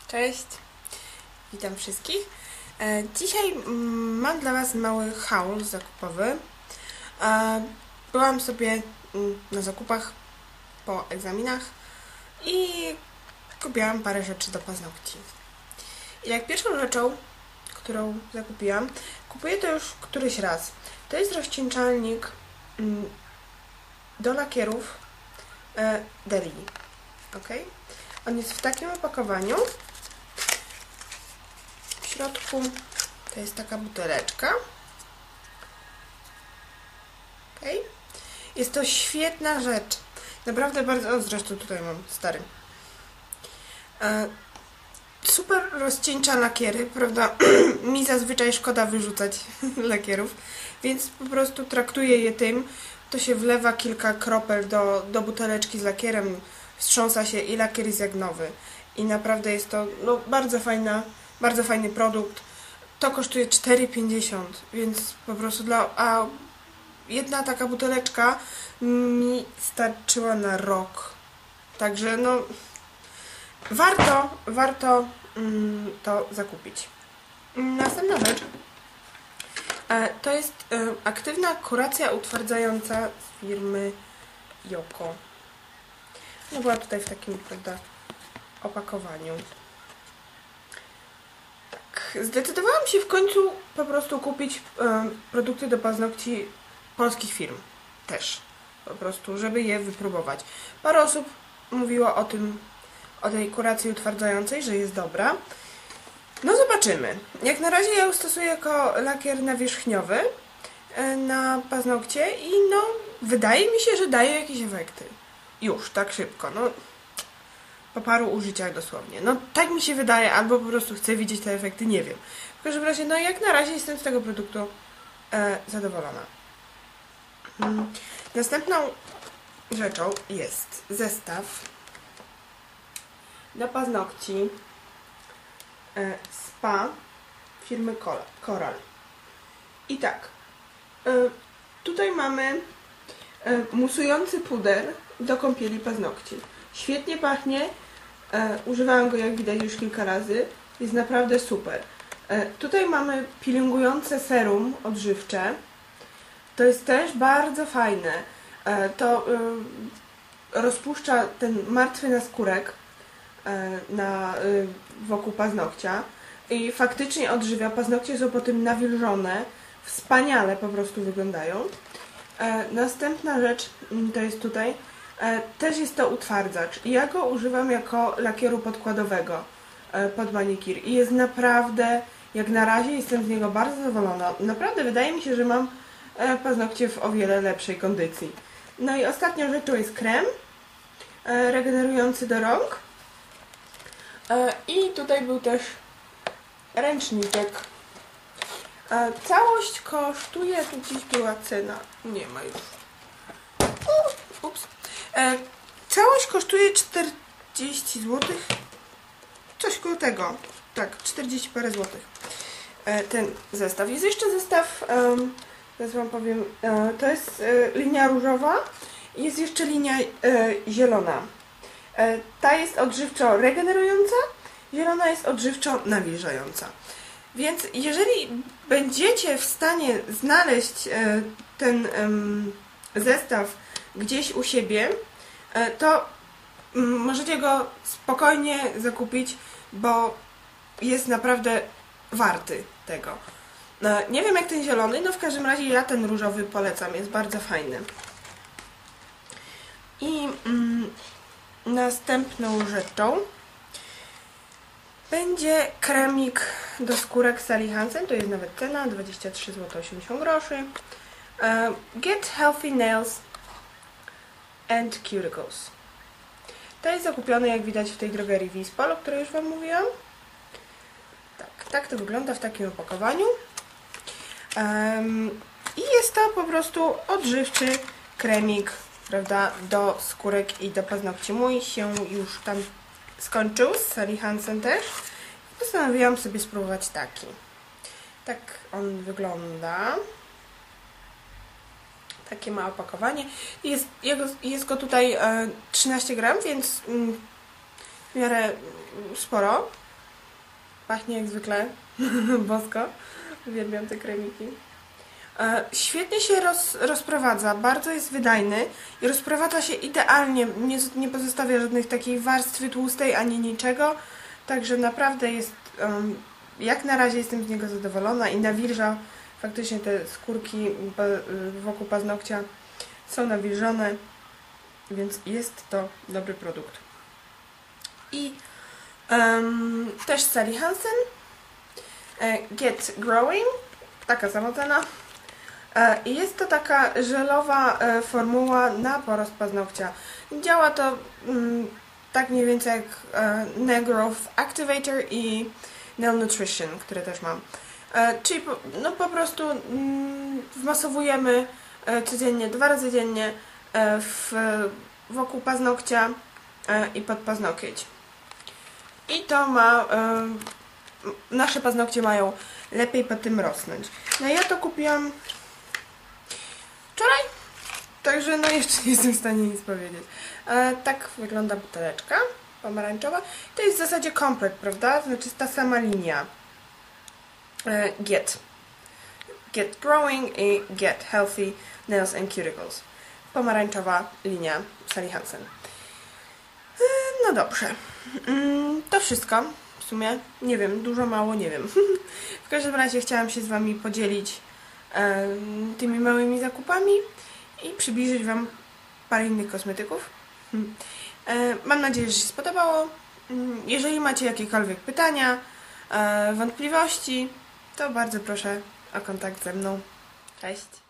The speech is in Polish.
Cześć, witam wszystkich. Dzisiaj mam dla Was mały haul zakupowy. Byłam sobie na zakupach po egzaminach i kupiłam parę rzeczy do paznokci. I jak pierwszą rzeczą, którą zakupiłam, kupuję to już któryś raz. To jest rozcieńczalnik do lakierów Deli. Ok? On jest w takim opakowaniu. W środku to jest taka buteleczka. Ok? Jest to świetna rzecz. Naprawdę bardzo... O, zresztą tutaj mam stary. Super rozcieńcza lakiery, prawda? Mi zazwyczaj szkoda wyrzucać lakierów, więc po prostu traktuję je tym. To się wlewa kilka kropel do buteleczki z lakierem, wstrząsa się i lakier jest jak nowy. I naprawdę jest to bardzo fajny produkt. To kosztuje 4,50, więc po prostu jedna taka buteleczka mi starczyła na rok. Także no warto to zakupić. Następna rzecz to jest aktywna kuracja utwardzająca z firmy Joko. No była tutaj w takim, prawda, opakowaniu. Tak, zdecydowałam się w końcu po prostu kupić produkty do paznokci polskich firm. Też. Po prostu, żeby je wypróbować. Parę osób mówiło o tej kuracji utwardzającej, że jest dobra. No zobaczymy. Jak na razie ja ją stosuję jako lakier nawierzchniowy na paznokcie i no wydaje mi się, że daje jakieś efekty. Już, tak szybko. No po paru użyciach dosłownie. No tak mi się wydaje, albo po prostu chcę widzieć te efekty, nie wiem. W każdym razie, no jak na razie jestem z tego produktu zadowolona. Następną rzeczą jest zestaw do paznokci Spa firmy Coral. I tak, tutaj mamy musujący puder do kąpieli paznokci. Świetnie pachnie, używałam go jak widać już kilka razy, jest naprawdę super. Tutaj mamy peelingujące serum odżywcze, to jest też bardzo fajne. To rozpuszcza ten martwy naskórek wokół paznokcia i faktycznie odżywia. Paznokcie są po tym nawilżone, wspaniale po prostu wyglądają. Następna rzecz to jest tutaj, też jest to utwardzacz i ja go używam jako lakieru podkładowego pod manikir i jest naprawdę, jak na razie jestem z niego bardzo zadowolona. Naprawdę wydaje mi się, że mam paznokcie w o wiele lepszej kondycji. No i ostatnią rzeczą jest krem regenerujący do rąk. I tutaj był też ręczniczek. Całość kosztuje, tu gdzieś była cena, nie ma już. Ups. Całość kosztuje 40 zł. Coś koło tego. Tak, 40 parę złotych. Ten zestaw. Jest jeszcze zestaw, teraz Wam powiem, to jest linia różowa i jest jeszcze linia zielona. Ta jest odżywczo regenerująca, zielona jest odżywczo nawilżająca. Więc jeżeli będziecie w stanie znaleźć ten zestaw gdzieś u siebie, to możecie go spokojnie zakupić, bo jest naprawdę warty tego. Nie wiem jak ten zielony, no w każdym razie ja ten różowy polecam, jest bardzo fajny. I następną rzeczą będzie kremik do skórek Sally Hansen, to jest nawet cena 23,80 zł. Get Healthy Nails and Cuticles. To jest zakupione, jak widać, w tej drogerii Wispol, o której już Wam mówiłam. Tak to wygląda w takim opakowaniu. I jest to po prostu odżywczy kremik, prawda, do skórek i do paznokci. Mój się już tam skończył, z Sally Hansen też. Postanowiłam sobie spróbować taki. Tak on wygląda. Takie ma opakowanie. Jest go tutaj 13 gram, więc w miarę sporo. Pachnie jak zwykle bosko. Uwielbiam te kremiki. Świetnie się rozprowadza, bardzo jest wydajny i rozprowadza się idealnie, nie pozostawia żadnych takiej warstwy tłustej ani niczego, także naprawdę jest, jak na razie jestem z niego zadowolona i nawilża, faktycznie te skórki wokół paznokcia są nawilżone, więc jest to dobry produkt. I też Sally Hansen, Get Growing, taka sama cena. I jest to taka żelowa formuła na porost paznokcia. Działa to tak mniej więcej jak Nail Growth Activator i Nail Nutrition, które też mam. Czyli po prostu wmasowujemy codziennie, 2 razy dziennie wokół paznokcia i pod paznokieć. I to ma... nasze paznokcie mają lepiej po tym rosnąć. No ja to kupiłam wczoraj, także no jeszcze nie jestem w stanie nic powiedzieć. Tak wygląda buteleczka pomarańczowa. To jest w zasadzie komplet, prawda? Znaczy ta sama linia. Get Growing i Get Healthy Nails and Cuticles. Pomarańczowa linia Sally Hansen. No dobrze. To wszystko. W sumie nie wiem, dużo, mało, nie wiem. W każdym razie chciałam się z Wami podzielić tymi małymi zakupami i przybliżyć Wam parę innych kosmetyków. Mam nadzieję, że się spodobało. Jeżeli macie jakiekolwiek pytania, wątpliwości, to bardzo proszę o kontakt ze mną. Cześć!